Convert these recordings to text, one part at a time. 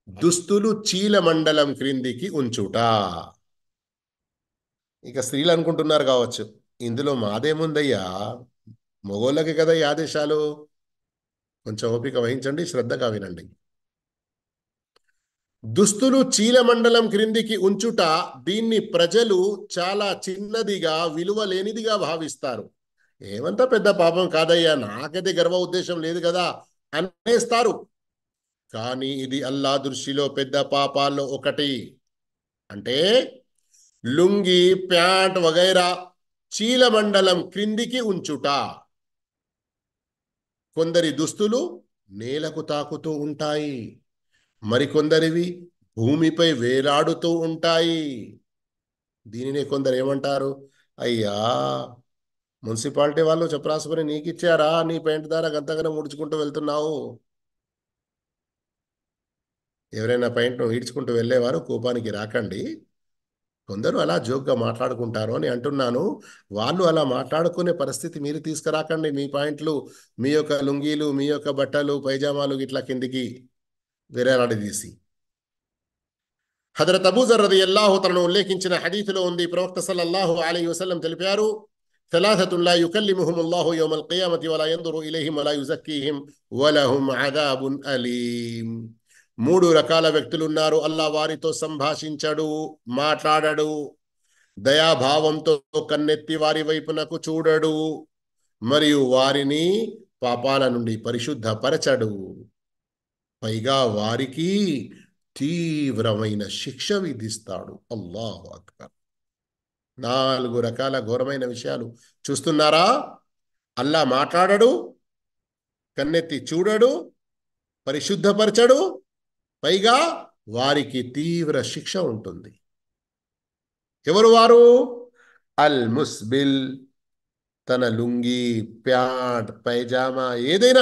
దుస్తులు చీలమండలం క్రిందికి ఉంచుట. ఇక స్త్రీలు అనుకుంటున్నారు కావచ్చు, ఇందులో మాదేముందయ్యా, మగోళ్ళకి కదా ఈ ఆదేశాలు. కొంచెం ఓపిక వహించండి, శ్రద్ధగా వినండి. దుస్తులు చీలమండలం క్రిందికి ఉంచుట, దీన్ని ప్రజలు చాలా చిన్నదిగా, విలువ లేనిదిగా భావిస్తారు. ఏమంతా పెద్ద పాపం కాదయ్యా, నాకైతే గర్వ ఉద్దేశం లేదు కదా అనేస్తారు. కానీ ఇది అల్లా దృష్టిలో పెద్ద పాపాల్లో ఒకటి. అంటే లుంగి, ప్యాంట్ వగైరా చీలమండలం క్రిందికి ఉంచుట. కొందరి దుస్తులు నేలకు తాకుతూ ఉంటాయి, మరికొందరివి భూమిపై వేలాడుతూ ఉంటాయి. దీనినే కొందరు ఏమంటారు, అయ్యా మున్సిపాలిటీ వాళ్ళు చపరాసుకొని నీకు ఇచ్చారా, నీ పెయింట్ ద్వారా గంతగానే ముడుచుకుంటూ వెళ్తున్నావు. ఎవరైనా పెయింట్ను ఈడ్చుకుంటూ వెళ్ళేవారు కోపానికి రాకండి. కొందరు అలా జోక్గా మాట్లాడుకుంటారు అని అంటున్నాను. వాళ్ళు అలా మాట్లాడుకునే పరిస్థితి మీరు తీసుకురాకండి. మీ పాయింట్లు, మీ యొక్క లుంగీలు, మీ యొక్క బట్టలు, పైజామాలు ఇట్లా కిందికి వేరేలాడదీసి. హజరత్ అబూజర్ రదియల్లాహు తనను ఉల్లేఖించిన హదీసులో ఉంది, ప్రవక్త సల్లల్లాహు అలైహి వసల్లం తెలిపారు, థలాథతున్ లా యుకల్లిముహుముల్లాహు యౌమల్ ఖియామతి వలా యందురు ఇలైహిం వలా యుజక్కీహిం వలహుం అదాబున్ అలీం. మూడు రకాల వ్యక్తులు ఉన్నారు, అల్లా వారితో సంభాషించడు, మాట్లాడడు, దయాభావంతో కన్నెత్తి వారి వైపునకు చూడడు, మరియు వారిని పాపాల నుండి పరిశుద్ధపరచడు. పైగా వారికి తీవ్రమైన శిక్ష విధిస్తాడు. అల్లాహు అక్బర్. నాలుగు రకాల ఘోరమైన విషయాలు చూస్తున్నారా. అల్లా మాట్లాడడు, కన్నెత్తి చూడడు, పరిశుద్ధపరచడు, పైగా వారికి తీవ్ర శిక్ష ఉంటుంది. ఎవరు వారు? అల్ ముస్బిల్, తన లుంగి, ప్యాంట్, పైజామా ఏదైనా,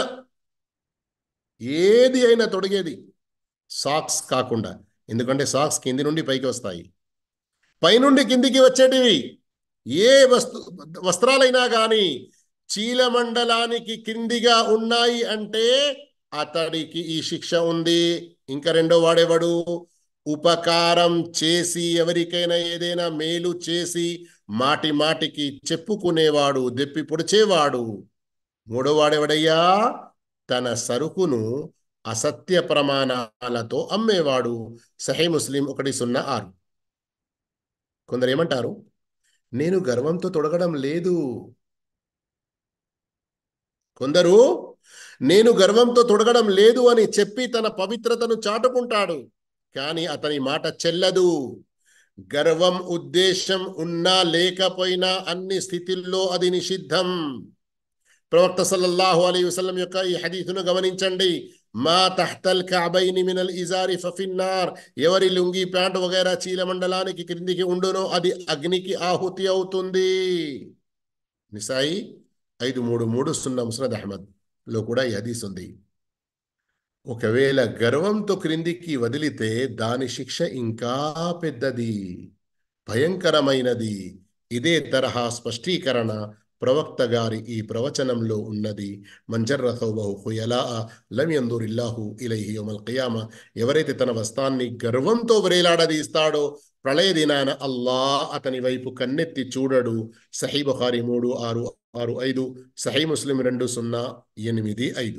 ఏది అయినా తొడిగేది, సాక్స్ కాకుండా. ఎందుకంటే సాక్స్ కింది నుండి పైకి వస్తాయి, పైనుండి కిందికి వచ్చేటివి. ఏ వస్త్రాలైనా కానీ చీలమండలానికి కిందిగా ఉన్నాయి అంటే అతడికి ఈ శిక్ష ఉంది. ఇంకా రెండో వాడేవాడు? ఉపకారం చేసి, ఎవరికైనా ఏదైనా మేలు చేసి మాటి మాటికి చెప్పుకునేవాడు, దెప్పి పొడిచేవాడు. మూడో వాడేవాడయ్యా? తన సరుకును అసత్య ప్రమాణాలతో అమ్మేవాడు. సహీ ముస్లిం 106. కొందరు ఏమంటారు, నేను గర్వంతో తొడగడం లేదు. కొందరు నేను గర్వంతో తొడగడం లేదు అని చెప్పి తన పవిత్రతను చాటుకుంటాడు, కానీ అతని మాట చెల్లదు. గర్వం ఉద్దేశం ఉన్నా లేకపోయినా అన్ని స్థితిల్లో అది నిషిద్ధం. ప్రవక్త సల్లల్లాహు అలైహి వసల్లం యొక్క ఈ హదీసును గమనించండి. మా తహ్తల్ కఅబైని మినల్ ఇజారి ఫఫిన్నార్. ఎవరి లుంగి, ప్యాంట్ వగైరా చీలమండలానికి క్రిందికి ఉండునో అది అగ్నికి ఆహుతి అవుతుంది. నిసాయి 5333 సున్నా ముస్నద్ అహ్మద్ లో కూడా ఈ హదీస్ ఉంది. ఒకవేళ గర్వంతో క్రిందికి వదిలితే దాని శిక్ష ఇంకా పెద్దది, భయంకరమైనది. ఇదే తరహా స్పష్టీకరణ ప్రవక్త గారి ఈ ప్రవచనంలో ఉన్నది. మంజర్ర థౌబహు ఖుయలా లం యందురిల్లాహు ఇలైహి యౌమల్ ఖియామ. ఎవరైతే తన వస్త్రాన్ని గర్వంతో వ్రేలాడదీస్తాడో ప్రళయ దినాన అల్లా అతని వైపు కన్నెత్తి చూడడు. సహీ బుఖారి 3665, సహీ ముస్లిం 2085.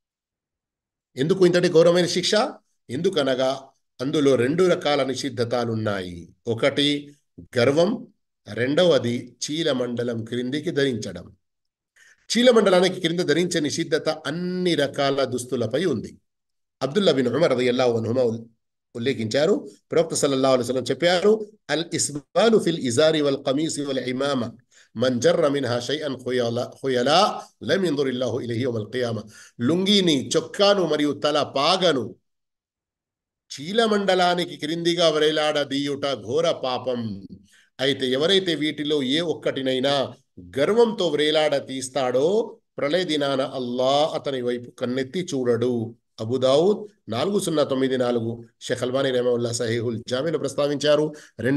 ఎందుకు ఇంతటి ఘోరమైన శిక్ష? ఎందుకనగా అందులో రెండు రకాల నిషిద్ధతాలున్నాయి. ఒకటి గర్వం, రెండవది చీలమండలం క్రిందికి ధరించడం. చీలమండలానికి క్రింద ధరించే నిషిద్ధత అన్ని రకాల దుస్తులపై ఉంది. అబ్దుల్లా బిన్ ఉమర్ రదియల్లాహు అన్హుమా ఉల్లేఖించారు, ప్రవక్త సల్లల్లాహు అలైహి వసల్లం చెప్పారు, అల్ ఇస్బాలు ఫిల్ ఇజారి వల్ ఖమీసి వల్ ఇమామ మన్ జర్ర మిన్హా షైఅన్ ఖుయలా లం యందురిల్లాహు ఇలైహి యౌమల్ ఖియామ. లుంగీని, చొక్కాను మరియు తల పాగను చీలమండలానికి క్రిందిగా వ్రేలాడదీయుట ఘోర పాపం. అయితే ఎవరైతే వీటిలో ఏ ఒక్కటినైనా గర్వంతో వ్రేలాడ తీస్తాడో ప్రళయ దినాన అల్లా అతని వైపు కన్నెత్తి చూడడు. అబూదావుద్ 4094, షేఖ్ అల్బానీ రహిమహుల్లాహ్ సహీహుల్ జామీలో ప్రస్తావించారు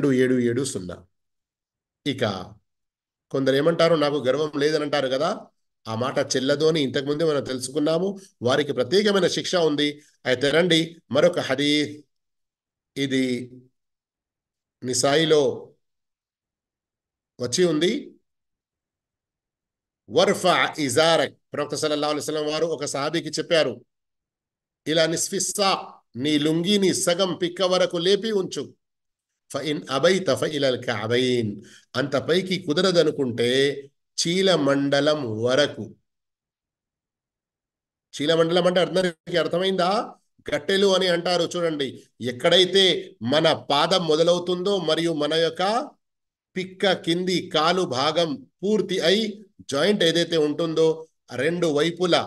2770. ఇక కొందరు ఏమంటారు, నాకు గర్వం లేదని అంటారు కదా, ఆ మాట చెల్లదు అని ఇంతకుముందే మనం తెలుసుకున్నాము. వారికి ప్రత్యేకమైన శిక్ష ఉంది. అయితే రండి మరొక హదీస్, ఇది నిసాయిలో వచ్చి ఉంది. వర్ఫా ఇజారక్, ప్రవక్త సల్లల్లాహు అలైహి వసల్లం వారు ఒక సహాబీకి చెప్పారు, ఇలా నిస్ఫిస్సా, నీ లుంగిని సగం పిక్క వరకు లేపి ఉంచు. ఫఇన్ అబైత ఫఇలల్ కఅబైన్, అంత పైకి కుదరదనుకుంటే చీల మండలం వరకు. చీలమండలం అంటే అందరికీ అర్థమైందా? గట్టెలు అని అంటారు చూడండి. ఎక్కడైతే మన పాదం మొదలవుతుందో మరియు మన యొక్క పిక్క కింది కాలు భాగం పూర్తి అయి జాయింట్ ఏదైతే ఉంటుందో రెండు వైపులా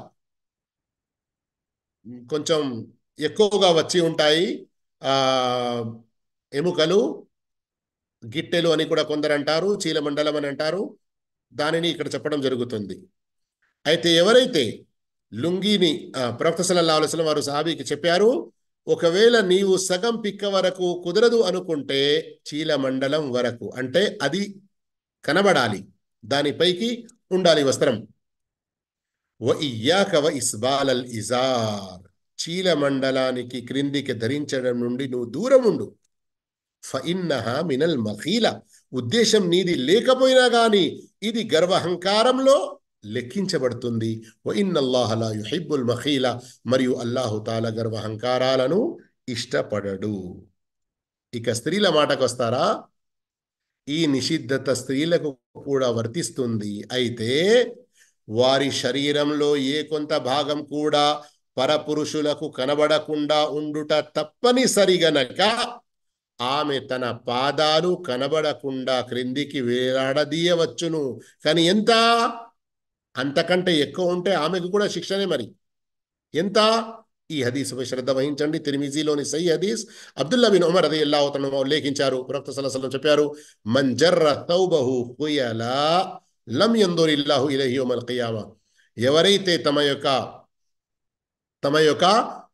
కొంచెం ఎక్కువగా వచ్చి ఉంటాయి ఆ ఎముకలు, గిట్టెలు అని కూడా కొందరు అంటారు, చీలమండలం అని అంటారు. దానిని ఇక్కడ చెప్పడం జరుగుతుంది. అయితే ఎవరైతే లుంగిని ప్రవక్త సల్లల్లాహు అలైహి వసల్లం వారు సహాబీకి చెప్పారు, ఒకవేళ నీవు సగం పిక్క వరకు కుదరదు అనుకుంటే చీలమండలం వరకు, అంటే అది కనబడాలి, దానిపైకి ఉండాలి వస్త్రం. వ ఇయ్యాక వ ఇస్బాలల్ ఇజార్, చీలమండలానికి క్రిందికి ధరించడం నుండి నువ్వు దూరం ఉండు. ఫఇన్నహా మినల్ మఖీల, ఉద్దేశం నీది లేకపోయినా గాని ఇది గర్వహంకారంలో లెక్కించబడుతుంది. వ ఇన్నల్లాహ లా యుహిబ్బుల్ మఖీల, మరియు అల్లాహు తాలా గర్వహంకారాలను ఇష్టపడడు. ఇక స్త్రీల మాటకు వస్తారా, ఈ నిషిద్ధత స్త్రీలకు కూడా వర్తిస్తుంది. అయితే వారి శరీరంలో ఏ కొంత భాగం కూడా పరపురుషులకు కనబడకుండా ఉండుట తప్పనిసరిగనక ఆమె తన పాదాలు కనబడకుండా క్రిందికి వేలాడదీయవచ్చును. కానీ ఎంత? అంతకంటే ఎక్కువ ఉంటే ఆమెకు కూడా శిక్షనే. మరి ఎంత? ఈ హదీసుపై శ్రద్ధ వహించండి. తిర్మిజీలోని సహీ హదీస్, అబ్దుల్లా బిన్ ఉమర్ రదియల్లాహు తఆలా ఉల్లేఖించారు. ప్రవక్త సల్లల్లాహు అలైహి వసల్లం చెప్పారు, మన్ జర్ర థౌబహు ఖుయలా లం యందురిల్లాహు ఇలైహి యౌమల్ ఖియామా, ఎవరైతే తమ యొక్క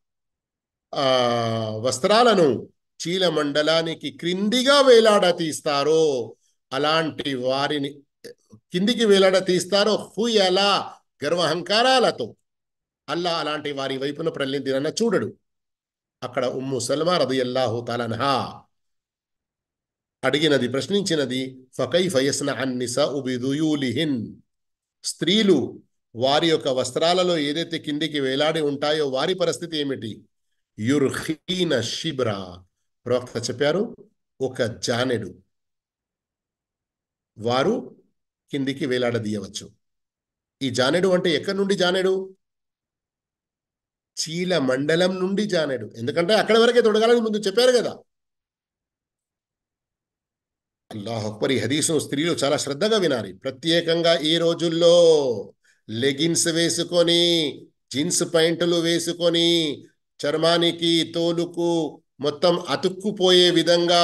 వస్త్రాలను చీలమండలానికి క్రిందిగా వేలాడతీస్తారో, అలాంటి వారిని కిందికి వేలాడతీస్తారో హుయలా, గర్వహంకారాలతో, అల్లా అలాంటి వారి వైపున ప్రల్లిందిరన్న చూడడు. అక్కడ ఉమ్ము సల్మా రదియల్లాహు తఆలా అన్హా అడిగినది, ప్రశ్నించినది, ఫకైఫ యస్నఅన్ నిసాఉ బిదుయూలిహిన్, స్త్రీలు వారి యొక్క వస్త్రాలలో ఏదైతే కిందికి వేలాడి ఉంటాయో వారి పరిస్థితి ఏమిటి? యుర్ఖీన షిబ్రా, ప్రవక్త చెప్పారు, ఒక జానెడు వారు కిందికి వేలాడదీయవచ్చు. ఈ జానెడు అంటే ఎక్కడి నుండి జానెడు? చీల మండలం నుండి జానెడు. ఎందుకంటే అక్కడి వరకే తొడగాలని ముందు చెప్పారు కదా. అల్లాహ్ అక్బర్. ఈ హదీసును స్త్రీలు చాలా శ్రద్ధగా వినాలి. ప్రత్యేకంగా ఈ రోజుల్లో లెగిన్స్ వేసుకొని, జీన్స్ ప్యాంటులు వేసుకొని, చర్మానికి తోలుకు మొత్తం అతుక్కుపోయే విధంగా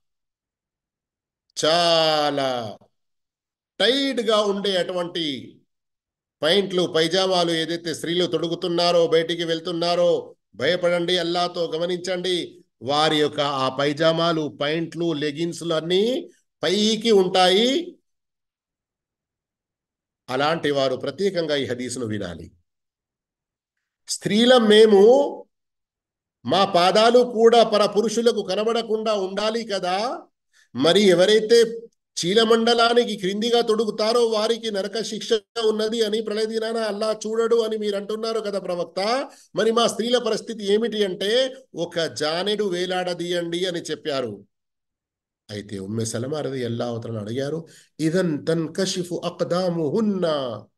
చాలా టైట్గా ఉండే అటువంటి పైంట్లు, పైజామాలు ఏదైతే స్త్రీలు తొడుగుతున్నారో, బయటికి వెళ్తున్నారో, భయపడండి, అల్లాతో గమనించండి. వారి యొక్క ఆ పైజామాలు, పైంట్లు, లెగిన్స్లు అన్నీ పైకి ఉంటాయి. అలాంటి వారు ప్రత్యేకంగా ఈ హదీసును వినాలి. స్త్రీలం మేము, మా పాదాలు కూడా పురుషులకు కనబడకుండా ఉండాలి కదా. మరి ఎవరైతే చీలమండలానికి క్రిందిగా తొడుగుతారో వారికి నరక శిక్ష ఉన్నది అని ప్రళయ దినాన అల్లా చూడడు అని మీరు అంటున్నారు కదా ప్రవక్త. మరి మా స్త్రీల పరిస్థితి ఏమిటి అంటే, ఒక జానెడు వేలాడదీయండి అని చెప్పారు. అయితే ఉమ్మె సలమా రదియల్లాహు తఆలా అడిగారు, ఇదన్ తన్కషిఫు అక్దాముహున్నా,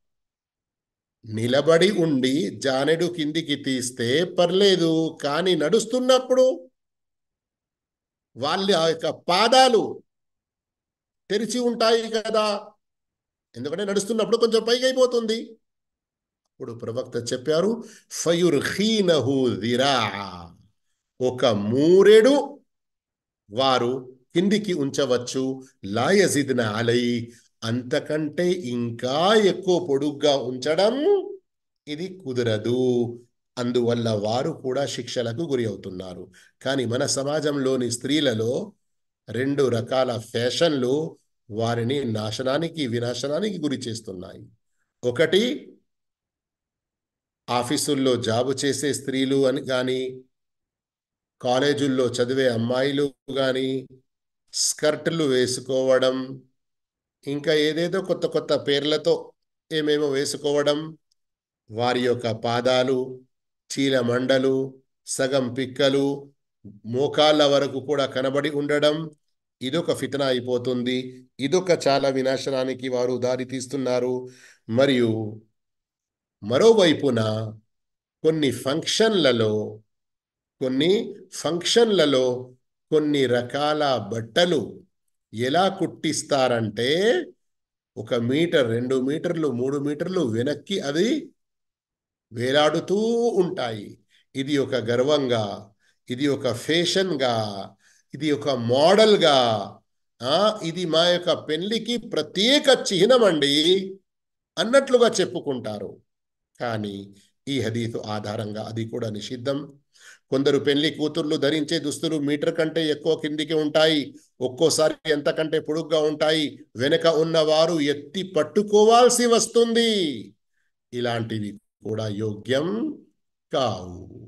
నిలబడి ఉండి జానెడు కిందికి తీస్తే పర్లేదు, కానీ నడుస్తున్నప్పుడు వాళ్ళ యొక్క పాదాలు తెరిచి ఉంటాయి కదా, ఎందుకంటే నడుస్తున్నప్పుడు కొంచెం పైకి అయిపోతుంది. ఇప్పుడు ప్రవక్త చెప్పారు, ఫయుర్ఖీనహు దిరాఅ, ఒక మూరెడు వారు కిందికి ఉంచవచ్చు. లా యజిద్న అలై, అంతకంటే ఇంకా ఎక్కువ పొడుగ్గా ఉంచడం ఇది కుదరదు. అందువల్ల వారు కూడా శిక్షలకు గురి అవుతున్నారు. కానీ మన సమాజంలోని స్త్రీలలో రెండు రకాల ఫ్యాషన్లు వారిని నాశనానికి, వినాశనానికి గురి చేస్తున్నాయి. ఒకటి ఆఫీసుల్లో జాబు చేసే స్త్రీలు అని కానీ, కాలేజీల్లో చదివే అమ్మాయిలు కానీ స్కర్టులు వేసుకోవడం, ఇంకా ఏదేదో కొత్త కొత్త పేర్లతో ఏమేమో వేసుకోవడం, వారి యొక్క పాదాలు, చీలమండలు, సగం పిక్కలు, మోకాళ్ళ వరకు కూడా కనబడి ఉండడం, ఇదొక ఫితన అయిపోతుంది. ఇదొక చాలా వినాశనానికి వారు దారి తీస్తున్నారు. మరియు మరోవైపున కొన్ని ఫంక్షన్లలో కొన్ని ఫంక్షన్లలో కొన్ని రకాల బట్టలు ఎలా కుట్టిస్తారంటే 1 మీటర్, 2 మీటర్లు, 3 మీటర్లు వెనక్కి అది వేలాడుతూ ఉంటాయి. ఇది ఒక గర్వంగా, ఇది ఒక ఫ్యాషన్గా, ఇది ఒక మోడల్గా, ఇది మా యొక్క పెళ్లికి ప్రత్యేక చిహ్నం అండి అన్నట్లుగా చెప్పుకుంటారు. కానీ ఈ హదీసు ఆధారంగా అది కూడా నిషిద్ధం. కొందరు పెళ్లి కూతుర్లు ధరించే దుస్తులు మీటర్ కంటే ఎక్కువ కిందికి ఉంటాయి, ఒక్కోసారి ఎంతకంటే పొడుగ్గా ఉంటాయి, వెనక ఉన్నవారు ఎత్తి పట్టుకోవాల్సి వస్తుంది. ఇలాంటివి కూడా యోగ్యం కావు.